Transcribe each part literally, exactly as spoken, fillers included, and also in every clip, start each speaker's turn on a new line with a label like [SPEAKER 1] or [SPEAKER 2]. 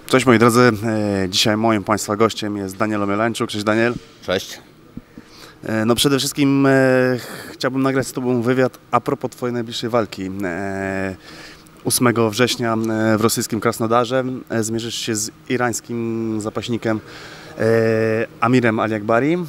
[SPEAKER 1] Cześć moi drodzy, dzisiaj moim Państwa gościem jest Daniel Omielańczuk. Cześć Daniel.
[SPEAKER 2] Cześć.
[SPEAKER 1] No przede wszystkim chciałbym nagrać z Tobą wywiad a propos Twojej najbliższej walki. ósmego września w rosyjskim Krasnodarze zmierzysz się z irańskim zapaśnikiem Amirem Aliakbari.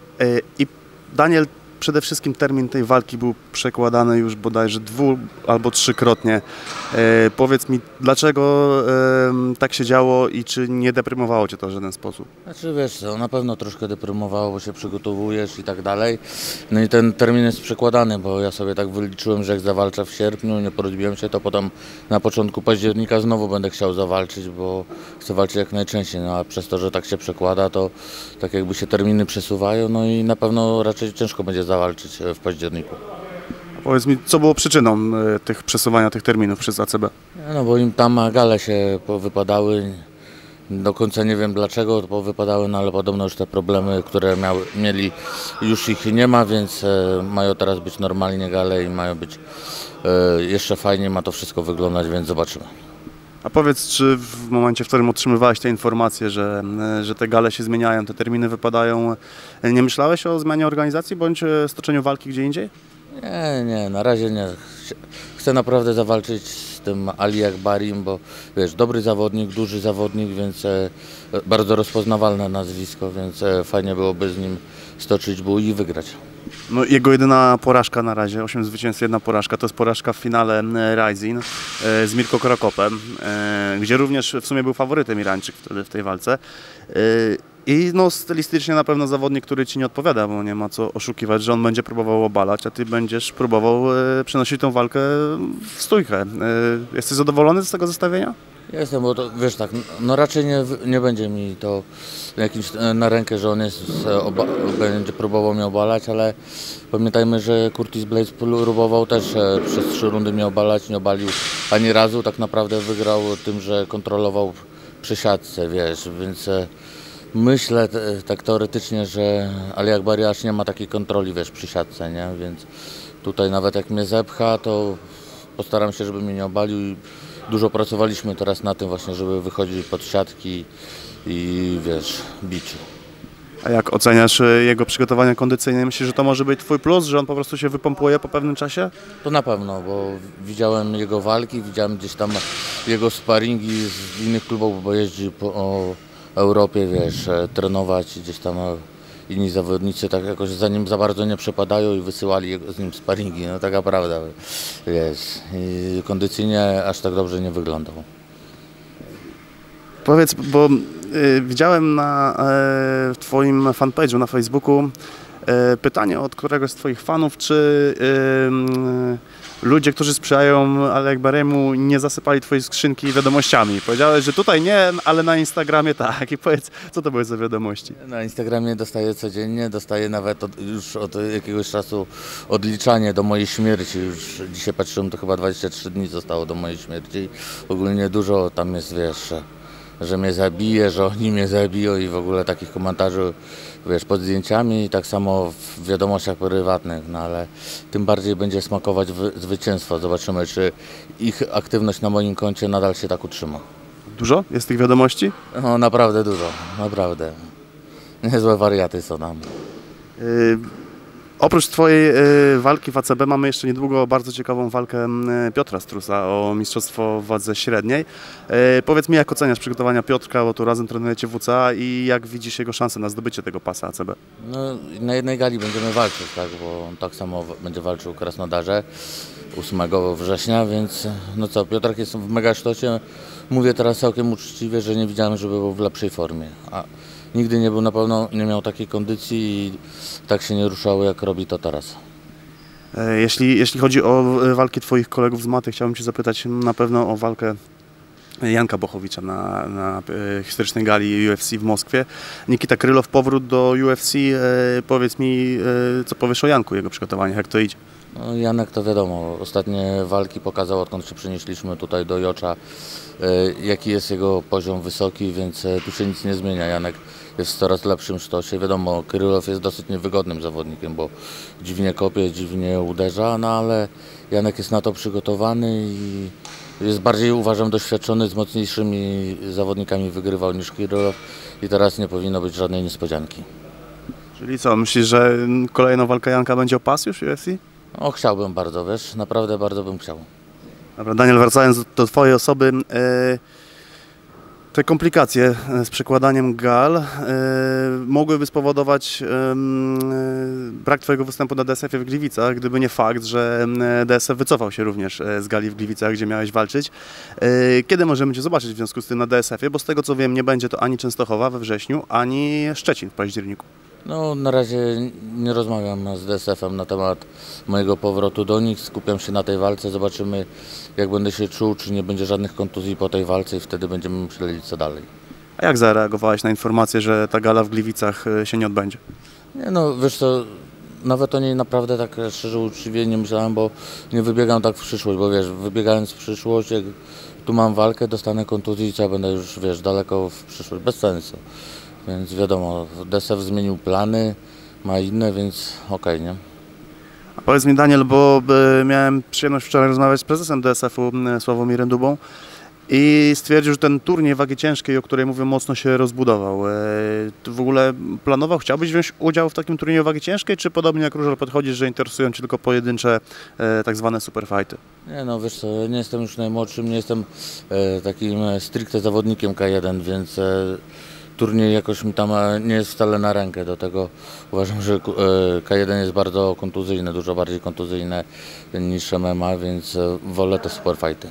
[SPEAKER 1] I Daniel, przede wszystkim termin tej walki był przekładany już bodajże dwu albo trzykrotnie. E, powiedz mi, dlaczego e, tak się działo i czy nie deprymowało Cię to w żaden sposób?
[SPEAKER 2] Znaczy wiesz co, na pewno troszkę deprymowało, bo się przygotowujesz i tak dalej. No i ten termin jest przekładany, bo ja sobie tak wyliczyłem, że jak zawalczę w sierpniu, nie porobiłem się, to potem na początku października znowu będę chciał zawalczyć, bo chcę walczyć jak najczęściej. No a przez to, że tak się przekłada, to tak jakby się terminy przesuwają, no i na pewno raczej ciężko będzie zawalczyć w październiku.
[SPEAKER 1] Powiedz mi, co było przyczyną tych przesuwania tych terminów przez A C B?
[SPEAKER 2] No bo im tam gale się wypadały, do końca nie wiem dlaczego wypadały, no ale podobno już te problemy, które miały, mieli, już ich nie ma, więc e, mają teraz być normalnie gale i mają być e, jeszcze fajnie, ma to wszystko wyglądać, więc zobaczymy.
[SPEAKER 1] A powiedz, czy w momencie, w którym otrzymywałeś te informacje, że, że te gale się zmieniają, te terminy wypadają, nie myślałeś o zmianie organizacji bądź stoczeniu walki gdzie indziej?
[SPEAKER 2] Nie, nie, na razie nie. Chcę naprawdę zawalczyć z tym Aliakbarim, bo wiesz, dobry zawodnik, duży zawodnik, więc e, bardzo rozpoznawalne nazwisko, więc e, fajnie byłoby z nim stoczyć bój i wygrać.
[SPEAKER 1] No, jego jedyna porażka na razie, osiem zwycięstw, jedna porażka, to jest porażka w finale Rising e, z Mirko Krokopem, e, gdzie również w sumie był faworytem Irańczyk wtedy w tej walce. E, I no, stylistycznie na pewno zawodnik, który Ci nie odpowiada, bo nie ma co oszukiwać, że on będzie próbował obalać, a Ty będziesz próbował e, przenosić tą walkę w stójkę. E, jesteś zadowolony z tego zestawienia?
[SPEAKER 2] Jestem, bo to, wiesz tak, no raczej nie, nie będzie mi to jakimś na rękę, że on jest, oba, będzie próbował mnie obalać, ale pamiętajmy, że Curtis Blaydes próbował też przez trzy rundy mnie obalać, nie obalił ani razu, tak naprawdę wygrał tym, że kontrolował przy siatce, wiesz, więc myślę tak teoretycznie, że Aliakbari aż nie ma takiej kontroli, wiesz, przy siatce, nie, więc tutaj nawet jak mnie zepcha, to postaram się, żeby mnie nie obalił. Dużo pracowaliśmy teraz na tym właśnie, żeby wychodzić pod siatki i wiesz, bić.
[SPEAKER 1] A jak oceniasz jego przygotowania kondycyjne? Myślisz, że to może być Twój plus, że on po prostu się wypompuje po pewnym czasie?
[SPEAKER 2] To na pewno, bo widziałem jego walki, widziałem gdzieś tam jego sparingi z innych klubów, bo jeździ po Europie, wiesz, trenować gdzieś tam. Inni zawodnicy tak jakoś za nim za bardzo nie przepadają i wysyłali jego, z nim sparingi, no taka prawda, wiesz, i kondycyjnie aż tak dobrze nie wyglądał.
[SPEAKER 1] Powiedz, bo y, widziałem na y, Twoim fanpage'u na Facebooku y, pytanie od któregoś z Twoich fanów, czy y, y, ludzie, którzy sprzyjają Aliakbariemu, nie zasypali Twojej skrzynki wiadomościami. Powiedziałeś, że tutaj nie, ale na Instagramie tak. I powiedz, co to były za wiadomości?
[SPEAKER 2] Na Instagramie dostaję codziennie, dostaję nawet od, już od jakiegoś czasu odliczanie do mojej śmierci. Już dzisiaj patrzyłem, to chyba dwadzieścia trzy dni zostało do mojej śmierci. Ogólnie dużo tam jest, wiesz, że mnie zabije, że oni mnie zabiją i w ogóle takich komentarzy, wiesz, pod zdjęciami i tak samo w wiadomościach prywatnych, no ale tym bardziej będzie smakować zwycięstwo. Zobaczymy, czy ich aktywność na moim koncie nadal się tak utrzyma.
[SPEAKER 1] Dużo jest tych wiadomości?
[SPEAKER 2] No naprawdę dużo, naprawdę. Niezłe wariaty są tam.
[SPEAKER 1] Yy... Oprócz Twojej y, walki w A C B mamy jeszcze niedługo bardzo ciekawą walkę y, Piotra Strusa o mistrzostwo w wadze średniej. Y, powiedz mi, jak oceniasz przygotowania Piotrka, bo tu razem trenujecie W C A i jak widzisz jego szansę na zdobycie tego pasa A C B?
[SPEAKER 2] No, na jednej gali będziemy walczyć, tak, bo on tak samo będzie walczył w Krasnodarze ósmego września, więc no co, Piotrek jest w mega sztocie. Mówię teraz całkiem uczciwie, że nie widziałem, żeby był w lepszej formie. A nigdy nie był, na pewno nie miał takiej kondycji i tak się nie ruszało, jak robi to teraz.
[SPEAKER 1] Jeśli, jeśli chodzi o walki Twoich kolegów z maty, chciałbym Cię zapytać na pewno o walkę Janka Bochowicza na, na historycznej gali U F C w Moskwie. Nikita Krylow, powrót do U F C. Powiedz mi, co powiesz o Janku, jego przygotowaniach, jak to idzie?
[SPEAKER 2] No, Janek to wiadomo, ostatnie walki pokazał, odkąd się przenieśliśmy tutaj do Jocza, jaki jest jego poziom wysoki, więc tu się nic nie zmienia. Janek jest w coraz lepszym sztosie. Wiadomo, Krylow jest dosyć niewygodnym zawodnikiem, bo dziwnie kopie, dziwnie uderza, no ale Janek jest na to przygotowany i jest bardziej, uważam, doświadczony, z mocniejszymi zawodnikami wygrywał niż Kirillow i teraz nie powinno być żadnej niespodzianki.
[SPEAKER 1] Czyli co, myślisz, że kolejna walka Janka będzie o pas już w U F C?
[SPEAKER 2] No, chciałbym bardzo, wiesz, naprawdę bardzo bym chciał.
[SPEAKER 1] Dobra, Daniel, wracając do twojej osoby, e, te komplikacje z przekładaniem gal e, mogłyby spowodować e, brak twojego występu na D S F-ie w Gliwicach, gdyby nie fakt, że D S F wycofał się również z gali w Gliwicach, gdzie miałeś walczyć. E, kiedy możemy cię zobaczyć w związku z tym na D S F-ie? Bo z tego co wiem, nie będzie to ani Częstochowa we wrześniu, ani Szczecin w październiku.
[SPEAKER 2] No, na razie nie rozmawiam z D S F-em na temat mojego powrotu do nich, skupiam się na tej walce, zobaczymy jak będę się czuł, czy nie będzie żadnych kontuzji po tej walce i wtedy będziemy myśleli co dalej.
[SPEAKER 1] A jak zareagowałeś na informację, że ta gala w Gliwicach się nie odbędzie?
[SPEAKER 2] Nie no, wiesz co, nawet o niej naprawdę tak szczerze uczciwie nie myślałem, bo nie wybiegam tak w przyszłość, bo wiesz, wybiegając w przyszłość, jak tu mam walkę, dostanę kontuzji i ja będę już, wiesz, daleko w przyszłość, bez sensu. Więc wiadomo, D S F zmienił plany, ma inne, więc okej, nie?
[SPEAKER 1] A powiedz mi, Daniel, bo y, miałem przyjemność wczoraj rozmawiać z prezesem D S F-u y, Sławomirem Dubą i stwierdził, że ten turniej wagi ciężkiej, o której mówię, mocno się rozbudował. Y, ty w ogóle planował, chciałbyś wziąć udział w takim turnieju wagi ciężkiej, czy podobnie jak Różal podchodzisz, że interesują cię tylko pojedyncze y, tak zwane superfighty?
[SPEAKER 2] Nie no, wiesz co, ja nie jestem już najmłodszym, nie jestem e, takim stricte zawodnikiem K jeden, więc e, turniej jakoś mi tam nie jest wcale na rękę, do tego uważam, że K jeden jest bardzo kontuzyjne, dużo bardziej kontuzyjne niż M M A, więc wolę te superfighty.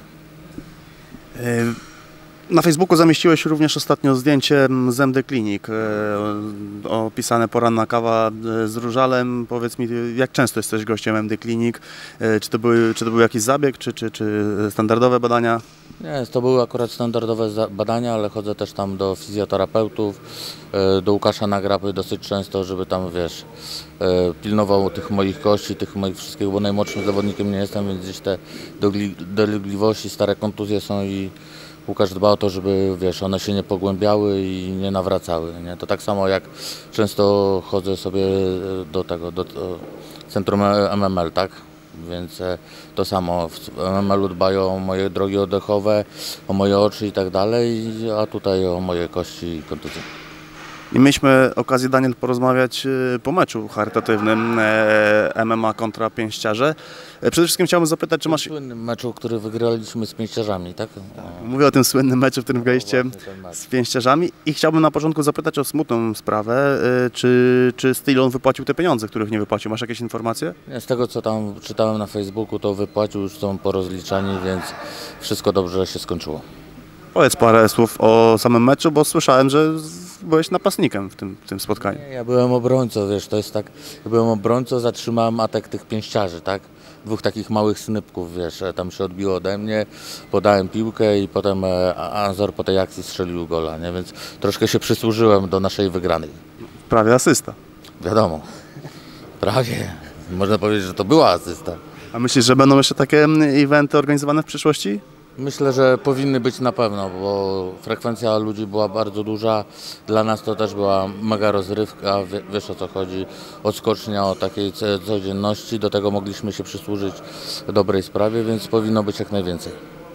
[SPEAKER 1] Na Facebooku zamieściłeś również ostatnio zdjęcie z M D Clinic, opisane poranna kawa z Różalem. Powiedz mi, jak często jesteś gościem M D Clinic? Czy to, były, czy to był jakiś zabieg, czy, czy, czy standardowe badania?
[SPEAKER 2] Nie, to były akurat standardowe badania, ale chodzę też tam do fizjoterapeutów, do Łukasza Nagrapy dosyć często, żeby tam, wiesz, pilnował tych moich kości, tych moich wszystkich, bo najmłodszym zawodnikiem nie jestem, więc gdzieś te dolegliwości, stare kontuzje są i Łukasz dba o to, żeby, wiesz, one się nie pogłębiały i nie nawracały, nie? To tak samo jak często chodzę sobie do tego, do, do centrum M M L, tak? Więc to samo, w M M L-u dbają o moje drogi oddechowe, o moje oczy i tak dalej, a tutaj o moje kości i kontuzje.
[SPEAKER 1] I mieliśmy okazję, Daniel, porozmawiać po meczu charytatywnym M M A kontra pięściarze. Przede wszystkim chciałbym zapytać, czy masz...
[SPEAKER 2] W słynnym meczu, który wygraliśmy z pięściarzami, tak?
[SPEAKER 1] Mówię o tym słynnym meczu, w którym graliście z pięściarzami i chciałbym na początku zapytać o smutną sprawę. Czy, czy Stillon wypłacił te pieniądze, których nie wypłacił? Masz jakieś informacje?
[SPEAKER 2] Nie, z tego, co tam czytałem na Facebooku, to wypłacił, już są porozliczani, więc wszystko dobrze się skończyło.
[SPEAKER 1] Powiedz parę słów o samym meczu, bo słyszałem, że byłeś napastnikiem w tym, w tym spotkaniu.
[SPEAKER 2] Nie, ja byłem obrońcą, wiesz, to jest tak, ja byłem obrońcą, zatrzymałem atak tych pięściarzy, tak? Dwóch takich małych snypków, wiesz, tam się odbiło ode mnie, podałem piłkę i potem Anzor po tej akcji strzelił gola, nie? Więc troszkę się przysłużyłem do naszej wygranej.
[SPEAKER 1] Prawie asysta.
[SPEAKER 2] Wiadomo, prawie. Można powiedzieć, że to była asysta.
[SPEAKER 1] A myślisz, że będą jeszcze takie eventy organizowane w przyszłości?
[SPEAKER 2] Myślę, że powinny być na pewno, bo frekwencja ludzi była bardzo duża. Dla nas to też była mega rozrywka, wiesz o co chodzi, odskocznia od takiej codzienności. Do tego mogliśmy się przysłużyć dobrej sprawie, więc powinno być jak najwięcej.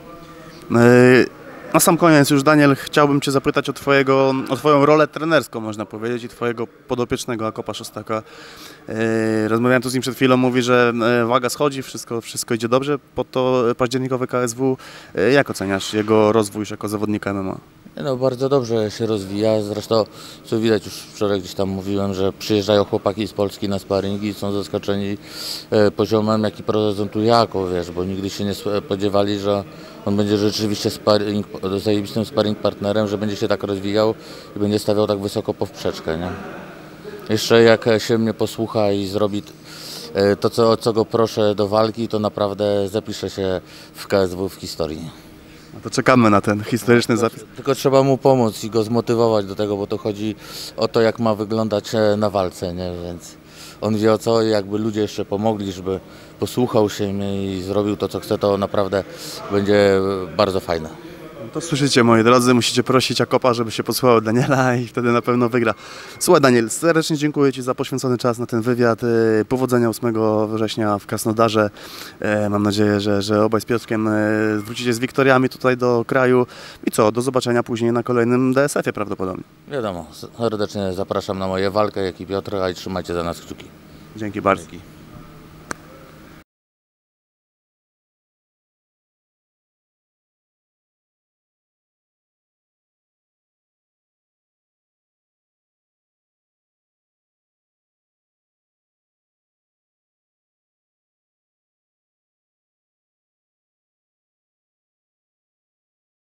[SPEAKER 1] Na sam koniec już, Daniel, chciałbym cię zapytać o, twojego, o twoją rolę trenerską, można powiedzieć, i twojego podopiecznego Akopa Szostaka. Rozmawiałem tu z nim przed chwilą, mówi, że waga schodzi, wszystko, wszystko idzie dobrze pod to październikowe K S W. Jak oceniasz jego rozwój już jako zawodnika M M A?
[SPEAKER 2] No, bardzo dobrze się rozwija, zresztą co widać, już wczoraj gdzieś tam mówiłem, że przyjeżdżają chłopaki z Polski na sparingi i są zaskoczeni poziomem, jaki prezentuje Ako, wiesz, bo nigdy się nie spodziewali, że on będzie rzeczywiście sparing, zajebistym sparing partnerem, że będzie się tak rozwijał i będzie stawiał tak wysoko poprzeczkę, nie? Jeszcze jak się mnie posłucha i zrobi to, co, o co go proszę do walki, to naprawdę zapisze się w K S W w historii.
[SPEAKER 1] No to czekamy na ten historyczny
[SPEAKER 2] tylko,
[SPEAKER 1] zapis.
[SPEAKER 2] Tylko trzeba mu pomóc i go zmotywować do tego, bo to chodzi o to, jak ma wyglądać na walce, nie? Więc on wie o co i jakby ludzie jeszcze pomogli, żeby posłuchał się mnie i zrobił to, co chce, to naprawdę będzie bardzo fajne.
[SPEAKER 1] To słyszycie, moi drodzy, musicie prosić Jakoba, żeby się posłuchał Daniela i wtedy na pewno wygra. Słuchaj, Daniel, serdecznie dziękuję Ci za poświęcony czas na ten wywiad. E, Powodzenia ósmego września w Krasnodarze. E, Mam nadzieję, że, że obaj z Piotrkiem e, wrócicie z wiktoriami tutaj do kraju. I co, do zobaczenia później na kolejnym D S F-ie prawdopodobnie.
[SPEAKER 2] Wiadomo, serdecznie zapraszam na moje walkę, jak i Piotra, i trzymajcie za nas kciuki.
[SPEAKER 1] Dzięki bardzo.